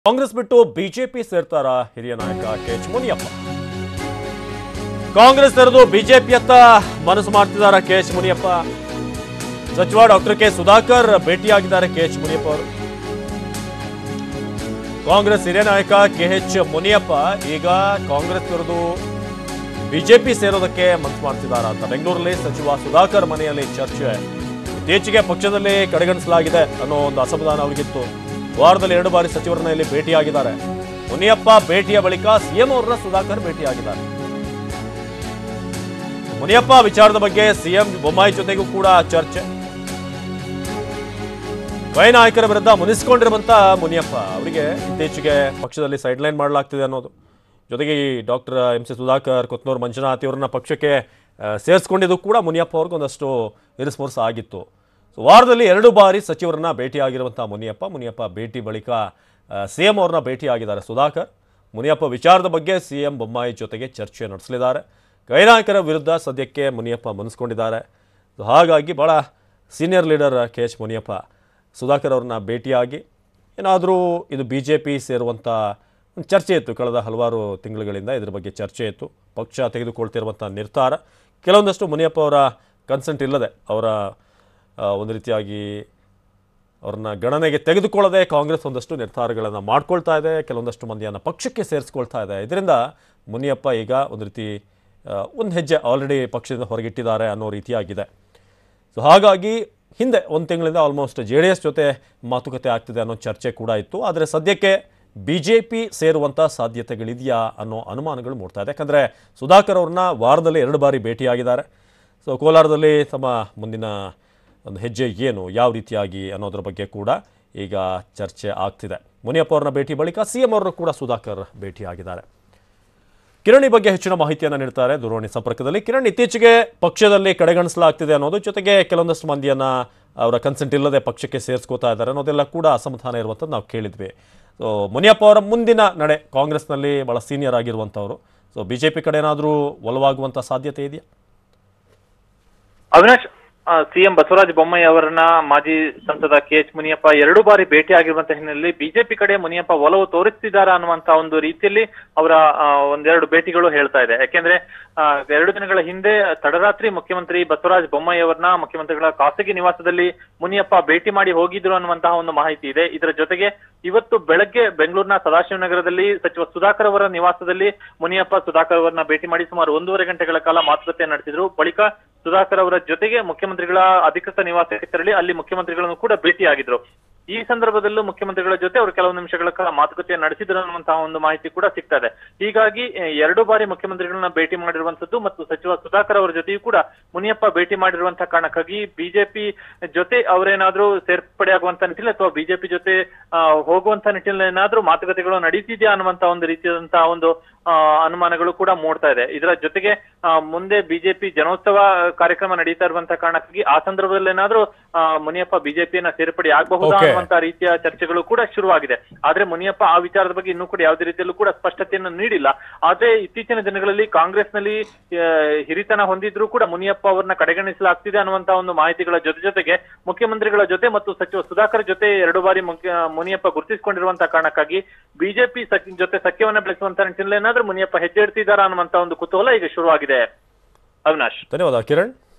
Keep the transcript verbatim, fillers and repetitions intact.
ಕಾಂಗ್ರೆಸ್ ಬಿಟ್ಟು ಬಿಜೆಪಿ ಸೇರ್ತಾರ ಹಿರಿಯ ನಾಯಕ ಕೆ ಎಚ್ ಮುನಿಯಪ್ಪ. ಕಾಂಗ್ರೆಸ್ ತೆರೆದು ಬಿಜೆಪಿಯತ್ತ ಮನಸ್ಸು ಮಾಡ್ತಿದ್ದಾರೆ ಕೆ ಎಚ್ ಮುನಿಯಪ್ಪ. ಸಚಿವ ಡಾಕ್ಟರ್ ಕೆ ಸುಧಾಕರ್ ಭೇಟಿಯಾಗಿದ್ದಾರೆ ಕೆ ಎಚ್ ಮುನಿಯಪ್ಪ ಅವರು. ಕಾಂಗ್ರೆಸ್ ಹಿರಿಯ ನಾಯಕ ಕೆ ಎಚ್ ಮುನಿಯಪ್ಪ ಈಗ ಕಾಂಗ್ರೆಸ್ ತೊರೆದು ಬಿಜೆಪಿ ಸೇರೋದಕ್ಕೆ ಮನಸ್ಸು ಮಾಡ್ತಿದ್ದಾರೆ ಅಂತ ಬೆಂಗಳೂರಲ್ಲಿ ಸಚಿವ ಸುಧಾಕರ್ ಮನೆಯಲ್ಲಿ ಚರ್ಚೆ. ಇತ್ತೀಚೆಗೆ ಪಕ್ಷದಲ್ಲಿ ಕಡೆಗಣಿಸಲಾಗಿದೆ ಅನ್ನೋ ಒಂದು ಅಸಮಾಧಾನ ಅವರಿಗಿತ್ತು. ವಾರದಲ್ಲಿ ಎರಡು ಬಾರಿ ಸಚಿವರನ್ನ ಇಲ್ಲಿ ಭೇಟಿಯಾಗಿದ್ದಾರೆ. ಮುನಿಯಪ್ಪ ಭೇಟಿಯ ಬಳಿಕ ಸಿಎಂ ಅವರನ್ನ ಸುಧಾಕರ್ ಭೇಟಿಯಾಗಿದ್ದಾರೆ. ಮುನಿಯಪ್ಪ ವಿಚಾರದ ಬಗ್ಗೆ ಸಿಎಂ ಬೊಮ್ಮಾಯಿ ಜೊತೆಗೂ ಕೂಡ ಚರ್ಚೆ. ವೈ ನಾಯಕರ ವಿರುದ್ಧ ಮುನಿಸಿಕೊಂಡಿರುವಂತ ಮುನಿಯಪ್ಪ ಅವರಿಗೆ ಇತ್ತೀಚೆಗೆ ಪಕ್ಷದಲ್ಲಿ ಸೈಡ್ಲೈನ್ ಮಾಡಲಾಗ್ತಿದೆ ಅನ್ನೋದು, ಜೊತೆಗೆ ಈ doctor M C Sudhakar, Kothnur Manjunath ಇವರನ್ನ ಪಕ್ಷಕ್ಕೆ ಸೇರಿಸ್ಕೊಂಡಿದ್ದು ಕೂಡ ಮುನಿಯಪ್ಪ ಅವ್ರಿಗೆ ಒಂದಷ್ಟು ಇರಿಸ್ಮುರ್ಸ್ ಆಗಿತ್ತು. ಸೊ ವಾರದಲ್ಲಿ ಎರಡು ಬಾರಿ ಸಚಿವರನ್ನ ಭೇಟಿಯಾಗಿರುವಂಥ ಮುನಿಯಪ್ಪ ಮುನಿಯಪ್ಪ ಭೇಟಿ ಬಳಿಕ ಸಿಎಂ ಅವ್ರನ್ನ ಭೇಟಿಯಾಗಿದ್ದಾರೆ ಸುಧಾಕರ್. ಮುನಿಯಪ್ಪ ವಿಚಾರದ ಬಗ್ಗೆ ಸಿಎಂ ಬೊಮ್ಮಾಯಿ ಜೊತೆಗೆ ಚರ್ಚೆ ನಡೆಸಲಿದ್ದಾರೆ. ಗೈನಾಯಕರ ವಿರುದ್ಧ ಸದ್ಯಕ್ಕೆ ಮುನಿಯಪ್ಪ ಮುನಿಸ್ಕೊಂಡಿದ್ದಾರೆ. ಸೊ ಹಾಗಾಗಿ ಭಾಳ senior leader K H Muniyappa Sudhakar ಅವ್ರನ್ನ ಭೇಟಿಯಾಗಿ ಏನಾದರೂ ಇದು ಬಿ ಜೆ ಪಿ ಸೇರುವಂಥ ಒಂದು ಚರ್ಚೆ ಇತ್ತು. ಕಳೆದ ಹಲವಾರು ತಿಂಗಳುಗಳಿಂದ ಇದ್ರ ಬಗ್ಗೆ ಚರ್ಚೆ ಇತ್ತು. ಪಕ್ಷ ತೆಗೆದುಕೊಳ್ತಿರುವಂಥ ನಿರ್ಧಾರ ಕೆಲವೊಂದಷ್ಟು ಮುನಿಯಪ್ಪ ಅವರ ಕನ್ಸೆಂಟ್ ಇಲ್ಲದೆ, ಅವರ ಒಂದು ರೀತಿಯಾಗಿ ಅವ್ರನ್ನ ಗಣನೆಗೆ ತೆಗೆದುಕೊಳ್ಳದೆ ಕಾಂಗ್ರೆಸ್ ಒಂದಷ್ಟು ನಿರ್ಧಾರಗಳನ್ನು ಮಾಡ್ಕೊಳ್ತಾ ಇದೆ, ಕೆಲವೊಂದಷ್ಟು ಮಂದಿಯನ್ನು ಪಕ್ಷಕ್ಕೆ ಸೇರಿಸ್ಕೊಳ್ತಾ ಇದೆ. ಇದರಿಂದ ಮುನಿಯಪ್ಪ ಈಗ ಒಂದು ರೀತಿ ಒಂದು ಹೆಜ್ಜೆ ಆಲ್ರೆಡಿ ಪಕ್ಷದಿಂದ ಹೊರಗಿಟ್ಟಿದ್ದಾರೆ ಅನ್ನೋ ರೀತಿಯಾಗಿದೆ. ಸೊ ಹಾಗಾಗಿ ಹಿಂದೆ ಒಂದು ತಿಂಗಳಿಂದ ಆಲ್ಮೋಸ್ಟ್ ಜೆ ಡಿ ಎಸ್ ಜೊತೆ ಮಾತುಕತೆ ಆಗ್ತಿದೆ ಅನ್ನೋ ಚರ್ಚೆ ಕೂಡ ಇತ್ತು. ಆದರೆ ಸದ್ಯಕ್ಕೆ ಬಿ ಜೆ ಪಿ ಸೇರುವಂಥ ಸಾಧ್ಯತೆಗಳಿದೆಯಾ ಅನ್ನೋ ಅನುಮಾನಗಳು ಮೂಡ್ತಾ ಇದೆ. ಯಾಕಂದರೆ ಸುಧಾಕರ್ ಅವ್ರನ್ನ ವಾರದಲ್ಲಿ ಎರಡು ಬಾರಿ ಭೇಟಿಯಾಗಿದ್ದಾರೆ. ಸೊ ಕೋಲಾರದಲ್ಲಿ ತಮ್ಮ ಮುಂದಿನ ಒಂದು ಹೆಜ್ಜೆ ಏನು, ಯಾವ ರೀತಿಯಾಗಿ ಅನ್ನೋದ್ರ ಬಗ್ಗೆ ಕೂಡ ಈಗ ಚರ್ಚೆ ಆಗ್ತಿದೆ. ಮುನಿಯಪ್ಪ ಅವ್ರನ್ನ ಭೇಟಿ ಬಳಿಕ ಸಿಎಂ ಅವರು ಕೂಡ ಸುಧಾಕರ್ ಭೇಟಿಯಾಗಿದ್ದಾರೆ. ಕಿರಣ್ ಈ ಬಗ್ಗೆ ಹೆಚ್ಚಿನ ಮಾಹಿತಿಯನ್ನು ನೀಡ್ತಾರೆ ದೂರವಾಣಿ ಸಂಪರ್ಕದಲ್ಲಿ. ಕಿರಣ್, ಇತ್ತೀಚೆಗೆ ಪಕ್ಷದಲ್ಲಿ ಕಡೆಗಣಿಸಲಾಗ್ತಿದೆ ಅನ್ನೋದು, ಜೊತೆಗೆ ಕೆಲವೊಂದಷ್ಟು ಮಂದಿಯನ್ನು ಅವರ ಕನ್ಸೆಂಟ್ ಇಲ್ಲದೆ ಪಕ್ಷಕ್ಕೆ ಸೇರಿಸ್ಕೋತಾ ಇದ್ದಾರೆ ಅನ್ನೋದೆಲ್ಲ ಕೂಡ ಅಸಮಾಧಾನ ಇರುವಂಥದ್ದು ನಾವು ಕೇಳಿದ್ವಿ. ಸೊ ಮುನಿಯಪ್ಪ ಅವರ ಮುಂದಿನ ನಡೆ, ಕಾಂಗ್ರೆಸ್ನಲ್ಲಿ ಭಾಳ ಸೀನಿಯರ್ ಆಗಿರುವಂಥವ್ರು, ಸೊ ಬಿ ಜೆ ಪಿ ಕಡೆ ಏನಾದರೂ ಒಲವಾಗುವಂಥ ಸಾಧ್ಯತೆ ಇದೆಯಾ? ಅವಿನಾಶ್, ಸಿಎಂ ಬಸವರಾಜ ಬೊಮ್ಮಾಯಿ ಅವರನ್ನ ಮಾಜಿ ಸಂಸದ ಕೆ ಎಚ್ ಮುನಿಯಪ್ಪ ಎರಡು ಬಾರಿ ಭೇಟಿ ಆಗಿರುವಂತಹ ಹಿನ್ನೆಲೆಯಲ್ಲಿ ಬಿಜೆಪಿ ಕಡೆ ಮುನಿಯಪ್ಪ ಒಲವು ತೋರಿಸ್ತಿದ್ದಾರೆ ಅನ್ನುವಂತ ಒಂದು ರೀತಿಯಲ್ಲಿ ಅವರ ಒಂದೆರಡು ಭೇಟಿಗಳು ಹೇಳ್ತಾ ಇದೆ. ಯಾಕೆಂದ್ರೆ ಎರಡು ದಿನಗಳ ಹಿಂದೆ ತಡರಾತ್ರಿ ಮುಖ್ಯಮಂತ್ರಿ ಬಸವರಾಜ ಬೊಮ್ಮಾಯಿ ಅವರನ್ನ ಮುಖ್ಯಮಂತ್ರಿಗಳ ಖಾಸಗಿ ನಿವಾಸದಲ್ಲಿ ಮುನಿಯಪ್ಪ ಭೇಟಿ ಮಾಡಿ ಹೋಗಿದ್ರು ಅನ್ನುವಂತಹ ಒಂದು ಮಾಹಿತಿ ಇದೆ. ಇದರ ಜೊತೆಗೆ ಇವತ್ತು ಬೆಳಗ್ಗೆ ಬೆಂಗಳೂರಿನ ಸದಾಶಿವನಗರದಲ್ಲಿ ಸಚಿವ ಸುಧಾಕರ್ ಅವರ ನಿವಾಸದಲ್ಲಿ ಮುನಿಯಪ್ಪ ಸುಧಾಕರ್ ಅವರನ್ನ ಭೇಟಿ ಮಾಡಿ ಸುಮಾರು ಒಂದೂವರೆ ಗಂಟೆಗಳ ಕಾಲ ಮಾತುಕತೆ ನಡೆಸಿದ್ರು. ಬಳಿಕ ಸುಧಾಕರ್ ಅವರ ಜೊತೆಗೆ ಮುಖ್ಯಮಂತ್ರಿಗಳ ಅಧಿಕೃತ ನಿವಾಸಕ್ಕೆ ತೆರಳಿ ಅಲ್ಲಿ ಮುಖ್ಯಮಂತ್ರಿಗಳನ್ನು ಕೂಡ ಭೇಟಿಯಾಗಿದ್ರು. ಈ ಸಂದರ್ಭದಲ್ಲೂ ಮುಖ್ಯಮಂತ್ರಿಗಳ ಜೊತೆ ಅವರು ಕೆಲವು ನಿಮಿಷಗಳ ಕಾಲ ಮಾತುಕತೆ ನಡೆಸಿದ್ರು ಅನ್ನುವಂತಹ ಒಂದು ಮಾಹಿತಿ ಕೂಡ ಸಿಗ್ತಾ ಇದೆ. ಹೀಗಾಗಿ ಎರಡು ಬಾರಿ ಮುಖ್ಯಮಂತ್ರಿಗಳನ್ನ ಭೇಟಿ ಮಾಡಿರುವಂತದ್ದು ಮತ್ತು ಸಚಿವ ಸುಧಾಕರ್ ಅವರ ಜೊತೆಯೂ ಕೂಡ ಮುನಿಯಪ್ಪ ಭೇಟಿ ಮಾಡಿರುವಂತಹ ಕಾರಣಕ್ಕಾಗಿ ಬಿಜೆಪಿ ಜೊತೆ ಅವರೇನಾದ್ರೂ ಸೇರ್ಪಡೆ ಆಗುವಂತ ನಿಟ್ಟಿನಲ್ಲಿ ಅಥವಾ ಬಿಜೆಪಿ ಜೊತೆ ಹೋಗುವಂತ ನಿಟ್ಟಿನಲ್ಲಿ ಏನಾದ್ರೂ ಮಾತುಕತೆಗಳು ನಡೀತಿದ್ಯಾ ಅನ್ನುವಂತಹ ಒಂದು ರೀತಿಯಾದಂತಹ ಒಂದು ಅನುಮಾನಗಳು ಕೂಡ ಮೂಡ್ತಾ ಇದೆ. ಇದರ ಜೊತೆಗೆ ಮುಂದೆ ಬಿಜೆಪಿ ಜನೋತ್ಸವ ಕಾರ್ಯಕ್ರಮ ನಡೀತಾ ಇರುವಂತಹ ಕಾರಣಕ್ಕಾಗಿ ಆ ಸಂದರ್ಭದಲ್ಲಿ ಏನಾದ್ರೂ ಮುನಿಯಪ್ಪ ಬಿಜೆಪಿಯನ್ನ ಸೇರ್ಪಡೆ ಆಗಬಹುದಾ ಅನ್ನುವಂತಹ ರೀತಿಯ ಚರ್ಚೆಗಳು ಕೂಡ ಶುರುವಾಗಿದೆ. ಆದ್ರೆ ಮುನಿಯಪ್ಪ ಆ ವಿಚಾರದ ಬಗ್ಗೆ ಇನ್ನೂ ಕೂಡ ಯಾವುದೇ ರೀತಿಯಲ್ಲೂ ಕೂಡ ಸ್ಪಷ್ಟತೆಯನ್ನು ನೀಡಿಲ್ಲ. ಆದ್ರೆ ಇತ್ತೀಚಿನ ದಿನಗಳಲ್ಲಿ ಕಾಂಗ್ರೆಸ್ನಲ್ಲಿ ಹಿರಿತನ ಹೊಂದಿದ್ರು ಕೂಡ ಮುನಿಯಪ್ಪ ಅವರನ್ನ ಕಡೆಗಣಿಸಲಾಗ್ತಿದೆ ಅನ್ನುವಂತಹ ಒಂದು ಮಾಹಿತಿಗಳ ಜೊತೆ ಜೊತೆಗೆ ಮುಖ್ಯಮಂತ್ರಿಗಳ ಜೊತೆ ಮತ್ತು ಸಚಿವ ಸುಧಾಕರ್ ಜೊತೆ ಎರಡು ಬಾರಿ ಮುನಿಯಪ್ಪ ಗುರುತಿಸಿಕೊಂಡಿರುವಂತಹ ಕಾರಣಕ್ಕಾಗಿ ಬಿಜೆಪಿ ಜೊತೆ ಸಖ್ಯವನ್ನ ಬೆಳೆಸುವಂತಹ ನಿಟ್ಟಿನಲ್ಲಿ ಏನಾದ್ರೂ ಮುನಿಯಪ್ಪ ಹೆಜ್ಜೆ ಇಡ್ತಿದ್ದಾರಾ ಅನ್ನುವಂತ ಒಂದು ಕುತೂಹಲ ಈಗ ಶುರುವಾಗಿದೆ. ಅವಿನಾಶ್, ಧನ್ಯವಾದ ಕಿರಣ್.